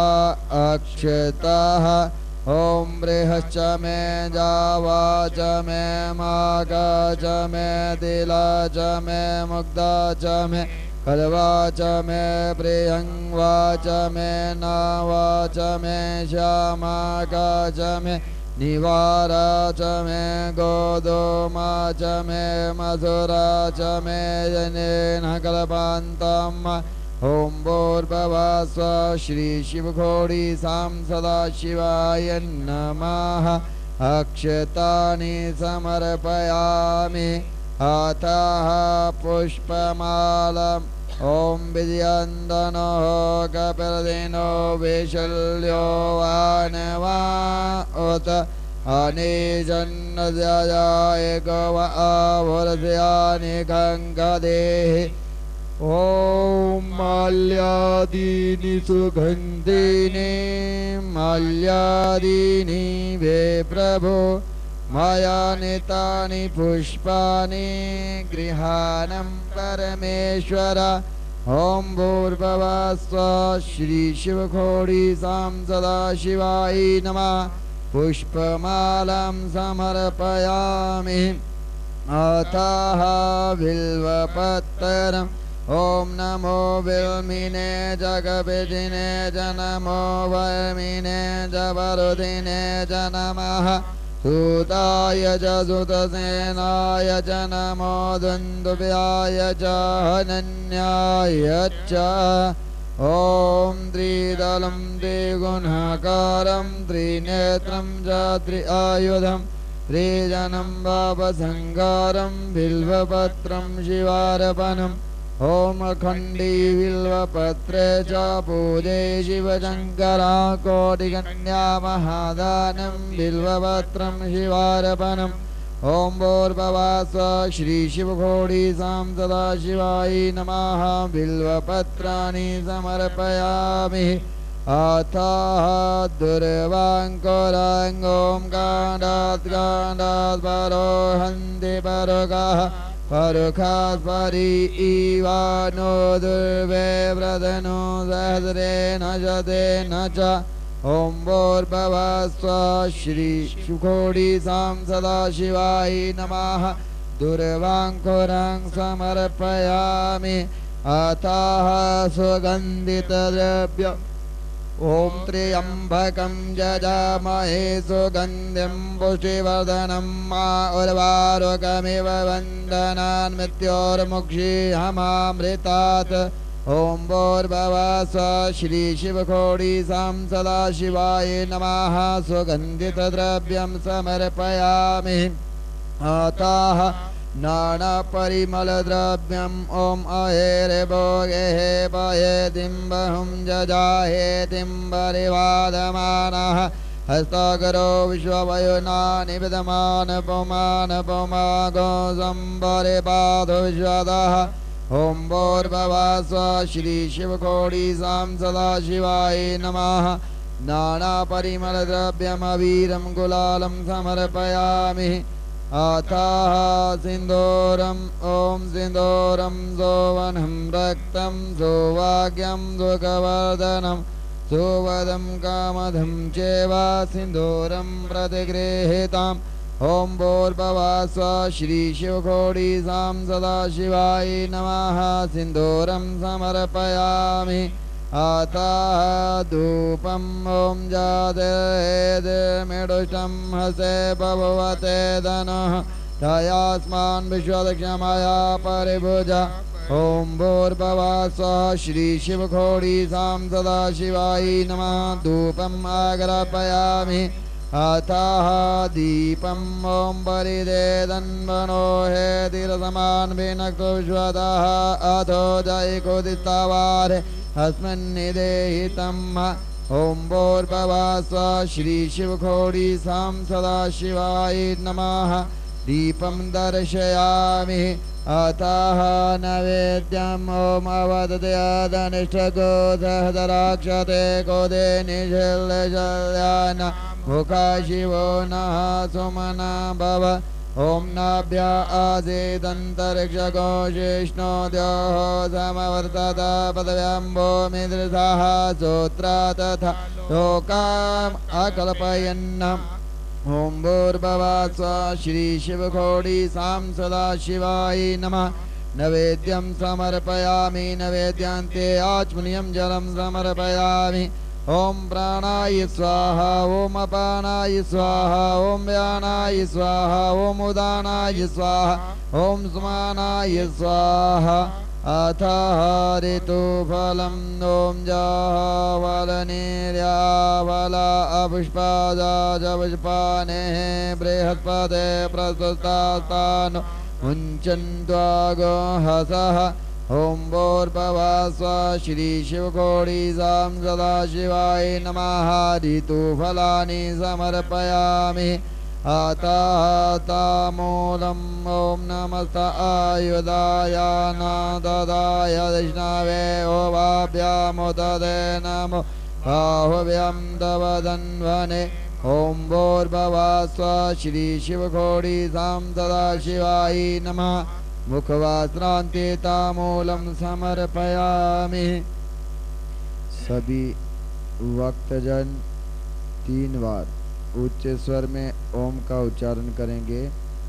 अक्षतः ॐ बृहश्च मे जावा च मे मागा च मे तिला च मे मुग्धा च मे कल्वा च मे प्रियङ्वा च मे नावा च मे श्यामागा च मे निवारा च मे गोदोमा च मे मधुरा च मे जनेन कल्पान्तम् ॐ भूर्भुवः स्वः श्री शिवकोटि सां सदाशिवाय नमः अक्षतानि समर्पयामि अतः पुष्पमालम् ॐ विजयन्दनो कपिलदिनो वैशल्यो वानवा उत अनेजन्नदयाय गव आवरदयानि गङ्गदेः ॐ माल्यादीनि सुगन्धिनि माल्यादीनि वे प्रभो मया नीतानि पुष्पाणि गृहाणं परमेश्वर ॐ भूर्भुवः स्वः श्री शिवकोटि सां सदाशिवाय नमः पुष्पमालां समर्पयामि अतः बिल्वपत्रम् ॐ नमो विल्मिने जगविधिने च नमो वर्मिने च वरुधिने च नमः सूताय च सुतसेनाय च नमो दुन्दुभ्याय च हनन्याय च ॐ त्रिदलं त्रिगुणाकारं त्रिनेत्रं च त्रिआयुधं त्रिजनं वापसङ्गारं बिल्वपत्रं शिवार्पणम् ॐ अखण्डी बिल्वपत्रे च पूजे शिवशङ्करा कोटिकन्या महादानं बिल्वपत्रं शिवार्पणम् ॐ भूर्भुवः स्वः श्री शिवकोटि सां सदाशिवाय नमः बिल्वपत्राणि समर्पयामि अतः दुर्वाङ्कुराङ्गों गाण्डात् गाण्डात् परो हन्ति परुकाः परुखात् परि इवानो दुर्वे व्रतनो सहस्रेण शतेन च ॐ भूर्भुवः स्वः श्री शिवकोटि सां सदाशिवाय नमः दुर्वाङ्कुरं समर्पयामि अतः सुगन्धितद्रव्य ॐ त्र्यम्बकं जजामहे सुगन्धिं पुष्टिवर्धनं मा उर्वारुकमिव वन्दनान् मृत्योर्मुक्षीहमामृतात् ॐ भूर्भुवः स्वः श्री शिवकोटि सां सदाशिवाय नमः सुगन्धितद्रव्यं समर्पयामि अतः नानापरिमलद्रव्यम् ॐ अहेर्भोगेः पयेतिं बहुं जजाहेतिं परिवादमानः हस्तकरो विश्ववयुना निवेदमान पौमान पौमागो संपरिपादो विश्वदः ॐ भूर्भुवः श्री शिवकोटि सां सदाशिवाय नमः नानापरिमलद्रव्यमवीरं गुलालं समर्पयामि अथः सिन्दूरम् ॐ सिन्दूरं सौवनं रक्तं सौभाग्यं सुखवर्धनं सुवदं कामदं चैव सिन्दूरं प्रतिगृहीताम् ॐ भूर्भुवः श्री शिवकोटि सां सदाशिवाय नमः सिन्दूरं समर्पयामि अतः धूपम् ॐ जातेर्मेडुष्टं हसे भवते धनुः तयास्मान् विश्वदक्षमया परिभुजा ॐ भूर्भुवः श्री शिवकोटि सां सदाशिवाय नमः धूपम् आग्रापयामि अतः दीपम् ॐ परिदेदन्वनो हेतिरसमान् विनक्तो विश्वतः अथो जयकोदितावारे अस्मन्निदेहितम् ॐ भूर्भुवः श्री शिवकोटि सां सदाशिवाय नमः दीपं दर्शयामि अतः नैवेद्यम् ॐ अवदत्यादनिष्ठगोधराक्षते गोदे निशल्यशल्यान मुखा शिवो नः सुमना भव ॐ नाभ्या आसीदन्तरिक्षकोशिष्णो द्योः समवर्तत पदव्याम्बो मिदृशः श्रोत्रा तथा लोकाम् अकल्पयन्नम् ॐ भूर्भुवः श्री शिवकोटि सां सदाशिवाय नमः नैवेद्यं समर्पयामि नैवेद्यान्ते आचमनीयं जलं समर्पयामि ॐ प्राणाय स्वाहा ॐ अपानाय स्वाहा ॐ व्यानाय स्वाहा ॐ उदानाय स्वाहा ॐ समानाय स्वाहा अथः ऋतुफलं ॐ जावलनीर्यावला अपुष्पादाजपुष्पानेः बृहस्पते प्रस्तुतास्तानो मुञ्चन्त्वागो हसः ॐ भूर्भुवः श्री शिवकोटि सां सदाशिवाय नमः ऋतुफलानि समर्पयामि अतः तामूलम् ॐ नमस्त आयुधाय नादाय वैष्णवे ओवाभ्यामुदते नमो बाहुभ्यां तव धन्वने ॐ भूर्भुवः श्री शिवकोटि सां सदाशिवाय नमः मुखवास्त्रान्ते तामूलं समर्पयामि। सभी भक्तजन तीन बार उच्च स्वर में ओम का उच्चारण करेंगे।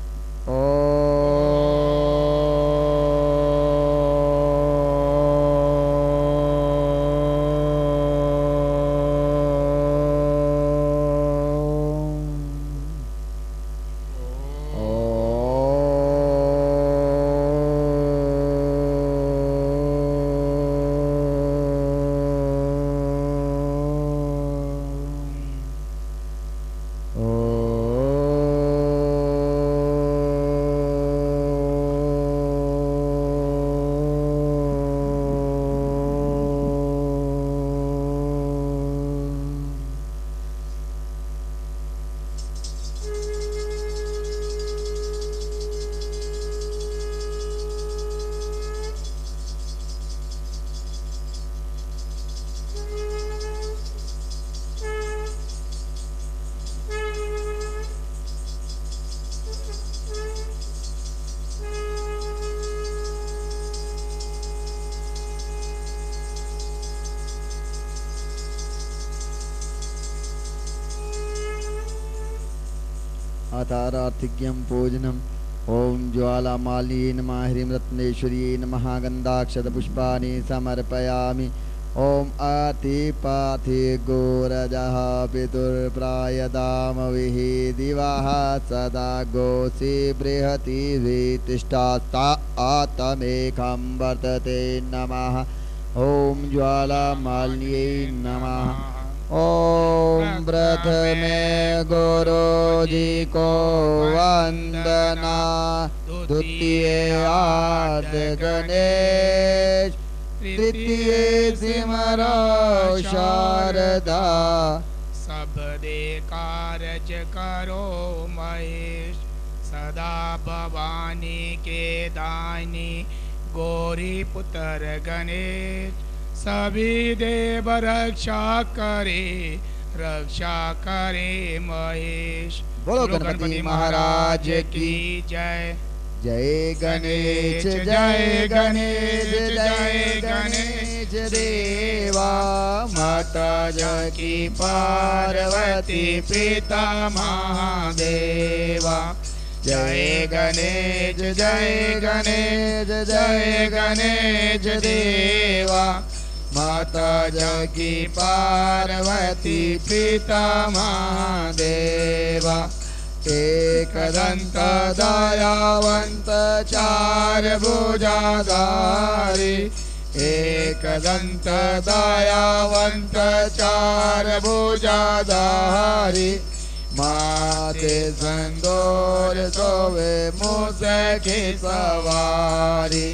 अथारार्थिक्यं पूजनम् ओम ज्वालामालिनी नमः ह्रीं रत्नेश्वरी नमः गन्धाक्षतपुष्पाणि समर्पयामि। ओम आतिपाति गोरजः पितुर्प्रायदामविः दिवः सदा गोसी बृहति वितिष्ठास्ता आतमेकं वर्तते नमः। ओम ज्वालामालिन्यै नमः। ओम प्रथमे गुरु जी को वंदना, द्वितीय आद्य गणेश, तृतीय सिमरो शारदा। सब दे कारज करो महेश, सदा भवानी के दानी गौरी पुत्र गणेश। सभी देव रक्षा करे, रक्षा करे महेश। बोलो गणपति महाराज की जय। जय गणेश जय गणेश जय गणेश देवा, माता जकी पार्वती पिता महादेवा। जय गणेश जय गणेश जय गणेश देवा, माता जकी पार्वती पिता महादेवा। एक दंत दयावंत चार भुजाधारी, एक दंत दयावंत चार भुजाधारी। माथे संदोर सोवे मूसे की सवारी,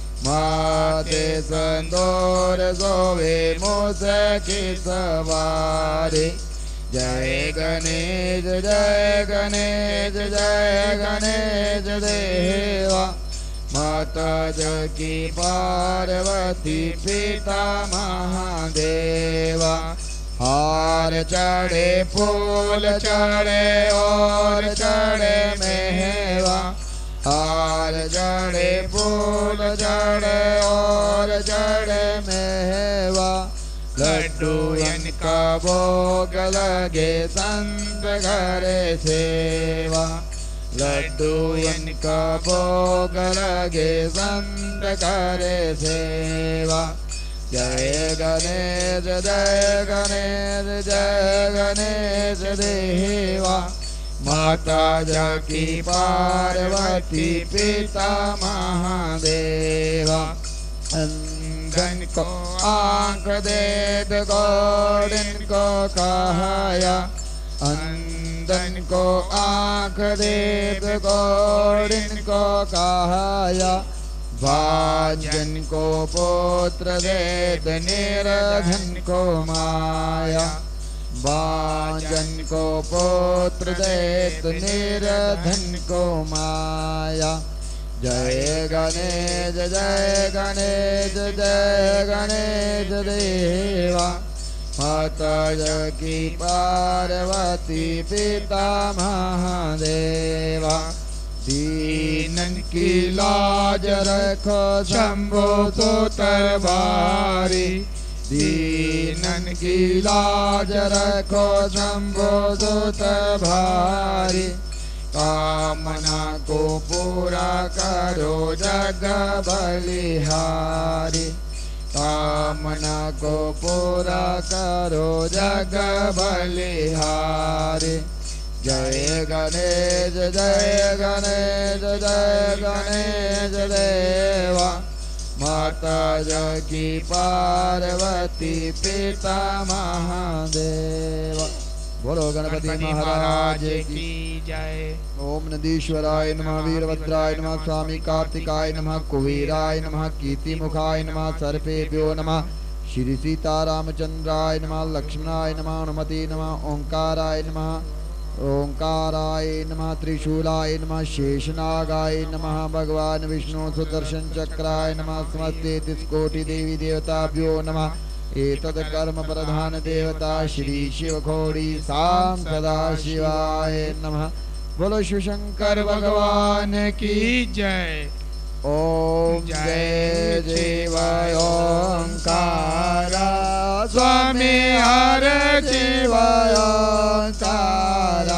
माथे संदोर सोवे मूसे की सवारी। जय गणेश जय गणेश जय गणेश देवा, माता जकी पार्वती पिता महादेवा। हार चढ़े फूल चढ़े और चढ़े मेवा, हार चढ़े फूल चढ़े और चढ़े मेवा। लड्डू इनका भोग लगे संत घरे सेवा, लड्डू इनका भोग लगे संत घरे सेवा। जय गणेश जय गणेश जय गणेश देवा, माता जकी पार्वती पिता महादेवा। अंधन को आंख दे गौड़न को कहाया, अंधन को आंख दे गौड़न को कहाया। भाजन को पुत्र देत निर्धन को माया, भाजन को पुत्र देत निर्धन को माया। जय गणेश जय गणेश जय गणेश देवा, माता जकी पार्वती पिता महादेवा। दीनन की लाज रखो शंभो तो तरबारी, दीनन की लाज रखो शंभो तो तरबारी। कामना को पूरा करो जग बलिहारी, कामना को पूरा करो जग बलिहारी। जय गणेश जय गणेश जय गणेश देवा, माता जकी पार्वती पिता महादेवा। बोलो गणपति महाराज की जय। ओम नदीश्वराय नमः, वीरभद्राय नमः, स्वामी कार्तिकाय नमः, कुबेराय नमः, कीर्तिमुखाय नमः, सर्पेभ्यो नमः, श्री सीतारामचंद्राय नमः, लक्ष्मणाय नमः, हनुमते नमः, ओंकाराय नमः, ओंकाराय नमः, त्रिशूलाय नमः, शेषनागाय नमः, भगवान विष्णु सुदर्शन चक्राय नमः, समस्ते तिस्कोटि देवी देवताभ्यो नमः। एतद् कर्म प्रधान देवता श्री शिव खोड़ी साम सदा शिवाय नमः। बोलो शिव शंकर भगवान की जय। ओम जय देव ओंकार स्वामी हर शिव ओंकार,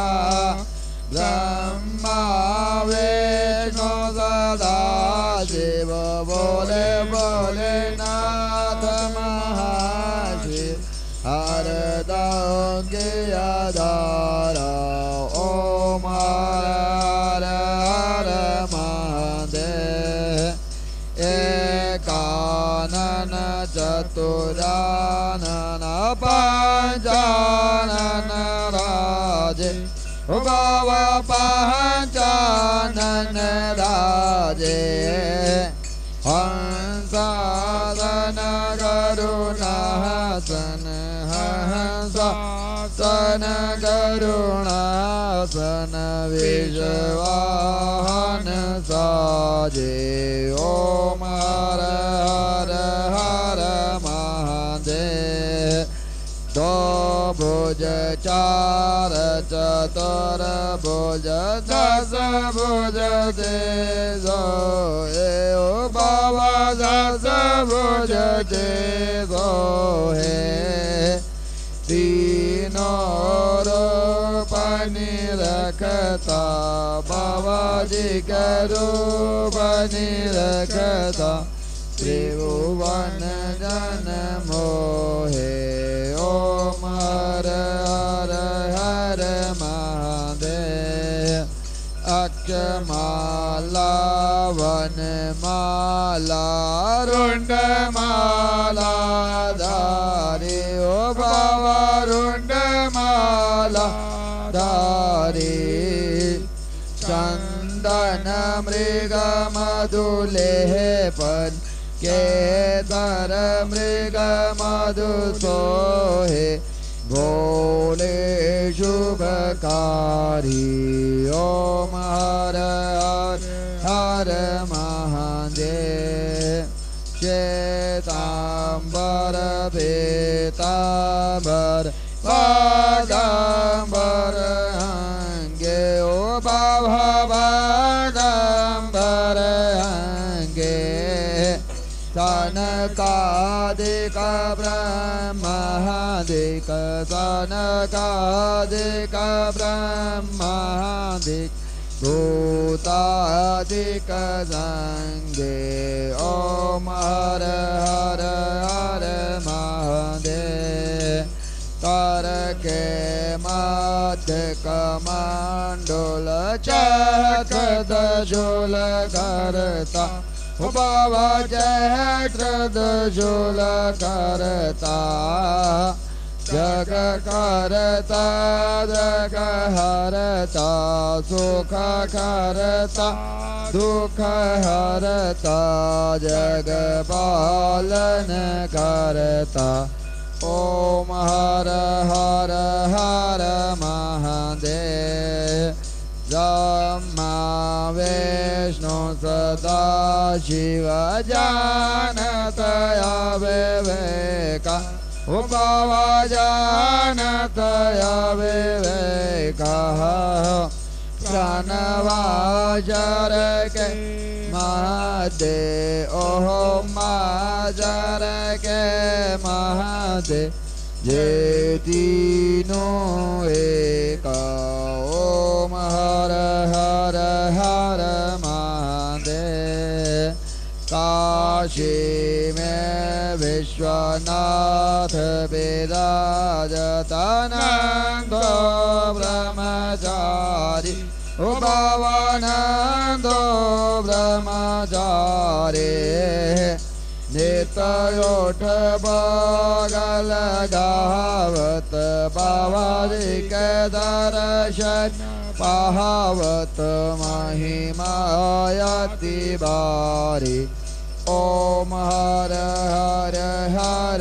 ब्रह्मा विष्णु सदा शिव बोले बोले नाथ महाशिव, हर दांगे आधारा ओम हर हर महादेव। एकानन चतुरानन पंचानन राजे ओ बाबा पहचानन राजे हंसासन करुणासन हंसासन करुणासन विश्वाहन साजे ओम हर हर हर महादेव दो भुज चार चतुर भुज दस भुज दे दो ए ओ बाबा दस भुज दे दो है तीनों रूपनि रखता बाबा जी का रूपनि रखता त्रिभुवन जन मोहे ओम हर हर हर महादेव अक्षमाला वनमाला रुंडमाला धारी ओ बाबा रुंडमाला धारी चंदन मृग मधुलेपन केदार मृग मधु सोहे भोले शुभकारी ओम हर हर हर महादेव श्वेतांबर पीतांबर बागांबर अंगे ओ बाबा बागांबर अंगे सनकादिक ब्रह्मादिक सनकादिक ब्रह्मादिक भूतादिक संगे ओम हर हर हर महादेव कर के मध्य कमंडल चक्र दशूल करता ओ बाबा चक्र दशूल करता जग करता जग हरता सुख करता दुख हरता जग पालन करता ओम हर हर हर महादेव ब्रह्मा विष्णु सदा शिव जानतया विवेका ओ बाबा जानतया विवेका प्रणवाचर के महादे ओहो माचर के महादे जे तीनों एक ओम हर हर हर महादेव काशी में विश्वनाथ विराजता नंदो ब्रह्मचारी ओ बाबा नंदो ब्रह्मचारी नित्योठ बगल गावत बाबा जी के दर्शन पावत महिमायति बारी ओम हर हर हर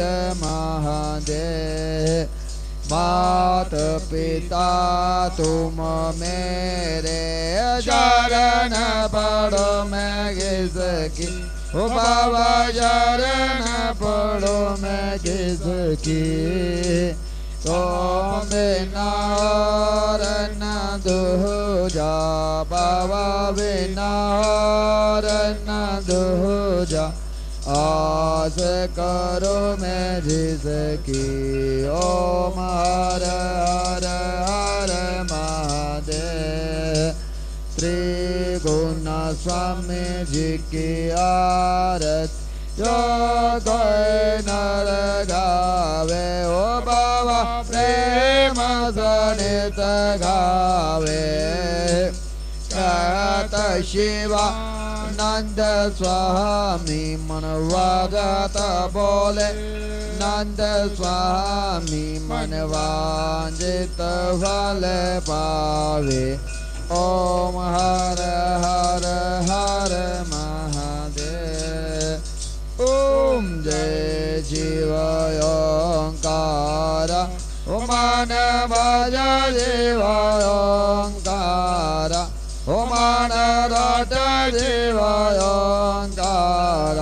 महादेव मात पिता तुम मेरे शरण पड़ो मैं किसकी ओ बाबा शरण पड़ो मैं किसकी तो बिना और न दूजा बाबा बिना और न दूजा आस करो मैं जिसकी ओम हर हर हर महादेव त्रिगुण स्वामी जी की आरत जो कोई नर गावे ओ बाबा प्रेम सनित गावे कहत शिवा नंद स्वामी मनवागत बोले नंद स्वामी मनवांजित फल पावे। ओम हर हर हर महादेव। ओम जय शिव ओंकार ओम मानवाय देव ओंकार ओम मानरत देव ओंकार।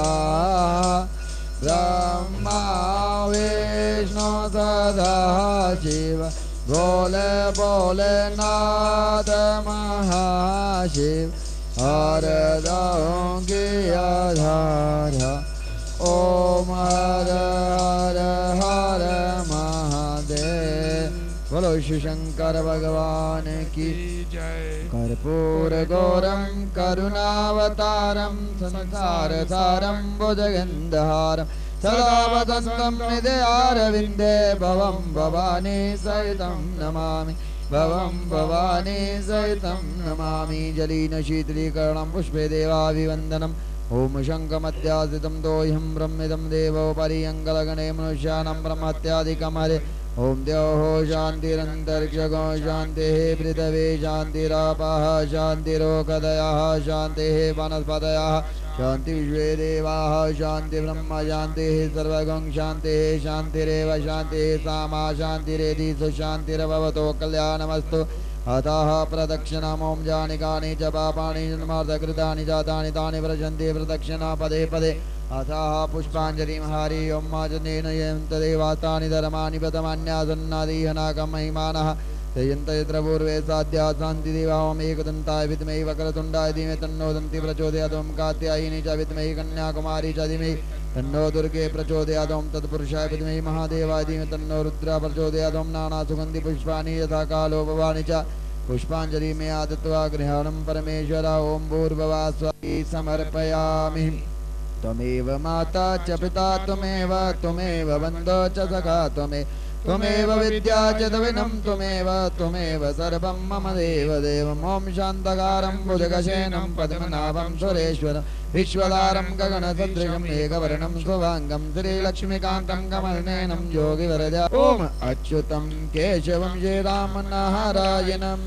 ब्रह्मा विष्णु सदा शिव बोले बोले नाथ महाशिव। हर दोंगी आधार ओम हर हर हर महादेव। बोलो शिव शंकर भगवान की जय। कर्पूर गौरम करुणावतारम संसार सारम भुजगंधहारम सदा वसंतम हृदयारविंदे भवं भवानी सहितं नमामि भवं भवानी सहितं नमामि। जलीन शीतलीकरणं पुष्पे देवाभिवन्दनम्। ओम शङ्खमध्यासितं दोह्यं ब्रह्मिदं देवोपरि अङ्गलगणे मनुष्याणां ब्रह्मत्यादिकं हरे। ओम द्योः शान्तिरन्तरिक्षगो शान्तिः पृथिवी शान्तिरापः शान्तिरोगदयः शान्तिः वनस्पतयः शान्ति विश्वे देवाः शान्ति ब्रह्म शान्तिः सर्वगं शान्तिः शान्तिरेव शान्तिः सामा शान्तिरेधि सुशान्तिर्भवतो कल्याणमस्तु। अतः प्रदक्षिणाम् ओम जानिकानि च पापानि जन्मार्धकृतानि जातानि तानि व्रजन्ति प्रदक्षिणा पदे पदे। अतः पुष्पाञ्जलिं हरि ओम माजनेन यन्तदेवास्तानि धर्माणि पतमान्यासन्नादीहनाकं महिमानः यजन्त यत्र पूर्वे साध्या शान्ति देवाम् एकदन्ताय विद्महे वक्रतुण्डाय धीमहि तन्नो दन्ति प्रचोदयात्। ओम कात्यायिनी च विद्महे कन्याकुमारी च धीमहि तन्नो दुर्गे प्रचोदयात्। ओम तत्पुरुषाय विद्महे महादेवाय धीमहि तन्नो रुद्रः प्रचोदयात्। ओम नानासुगन्धि पुष्पाणि यथा कालो भवानि च पुष्पाञ्जलि मे आदत्त्वा गृहाणं परमेश्वर। ओम भूर्भुवः स्वस्ति समर्पयामि। त्वमेव माता च पिता त्वमेव त्वमेव बन्धो च सखा त्वमेव त्वमेव विद्या च द्रविणं त्वमेव त्वमेव सर्वं मम देव देवम्। ओम शान्तकारं भुजगशयनं पद्मनाभं सुरेश्वरं विश्वधारं गगनसदृशं मेघवर्णं शुभाङ्गं श्रीलक्ष्मीकान्तं कमलनयनं योगिवरदा। ओम अच्युतं केशवं श्रीरामनारायणं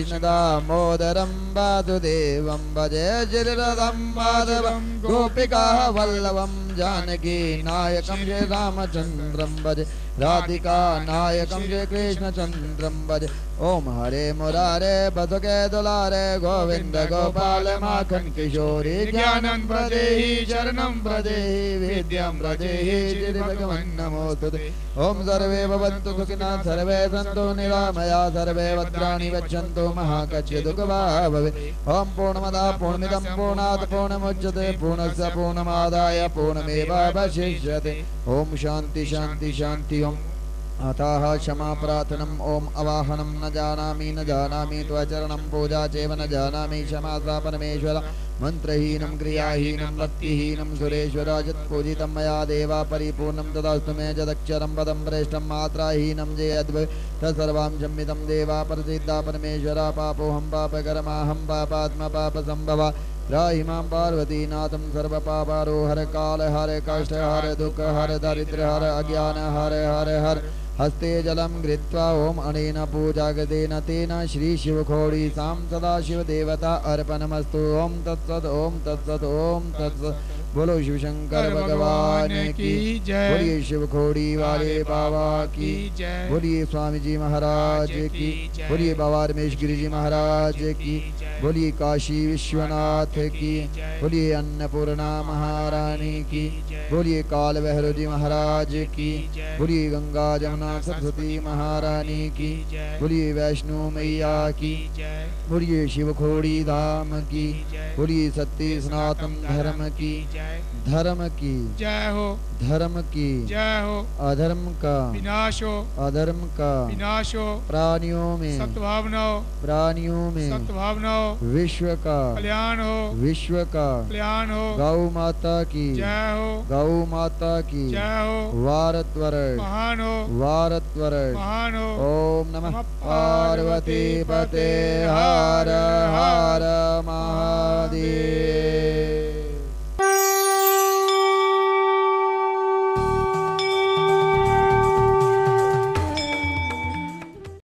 कृष्णदामोदरं वासुदेवं भजे श्रीरथं माधवं गोपिका वल्लभं जानकी नायकं श्रीरामचन्द्रं भजे राधिका नायकं श्रीकृष्णचन्द्रं भजे। ओम हरे मुरारे बसुके दुलारे गोविंद गोपाल माखन किशोरी ज्ञानं प्रदेहि शरणं प्रदेहि विद्यां प्रदेहि श्री भगवन् नमोस्तुते। ओम सर्वे भवन्तु सुखिनः सर्वे सन्तु निरामया सर्वे भद्राणि गच्छन्तु महाकच्य दुःखभाग् भवेत्। ओम पूर्णमदः पूर्णमिदं पूर्णात् पूर्णमुच्यते पूर्णस्य पूर्णमादाय पूर्णमेवावशिष्यते। ओम शान्ति शान्ति शान्ति। ओम अतः क्षमा प्रार्थनम् ओम अवाहनं न जानामि न जानामि त्वचरणं पूजा चैव न जानामि क्षमा सा परमेश्वर। मंत्रहीनं क्रियाहीनं भक्तिहीनं सुरेश्वर यत्पूजितं मया देवा परिपूर्णं तदास्तु मे यदक्षरं पदं प्रेष्ठं मात्राहीनं जे यद्भवेत् तत्सर्वं क्षम्यतां देवा प्रसीदा परमेश्वर। पापोऽहं पापकर्माहं पापात्मा पापसम्भवा त्राहि मां पार्वतीनाथं सर्वपापारो हर काल हर कष्ट हर दुःख हर दारिद्र हर अज्ञान हर हर हर। हस्ते जलं गृहीत्वा ओम अनेन पूजा गतेन तेन श्री शिवखोडी सां सदा शिव देवता अर्पणमस्तु। ओम तत्सत् ओम तत्सत् ओम तत्सत्। बोलो शिव शंकर भगवान की जय। बोलिए शिवखोडी वाले बाबा की जय। बोलिए स्वामी जी महाराज की। बोलिए बाबा रमेश गिरी जी महाराज की। बोलिए काशी विश्वनाथ की। बोलिए अन्नपूर्णा महारानी की। बोलिए काल भैरव जी महाराज की। बोलिए गंगा जमुना सरस्वती महारानी की। बोलिए वैष्णो मैया की। बोलिए शिवखोड़ी धाम की। बोलिए सत्य सनातन धर्म की धर्म की जय हो। धर्म की जय हो। अधर्म का विनाश हो। अधर्म का विनाश हो। प्राणियों में सद्भावना हो। प्राणियों में सद्भावना हो। विश्व का कल्याण हो। विश्व का कल्याण हो। गौ माता की जय हो। गौ माता की जय हो। वारत्वर महान हो। वारत्वर महान हो। ओम नमः पार्वती पते हर हर महादेव।